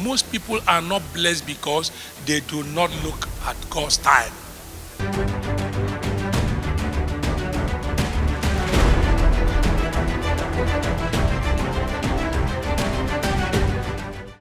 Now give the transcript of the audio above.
most people are not blessed because they do not look at God's time.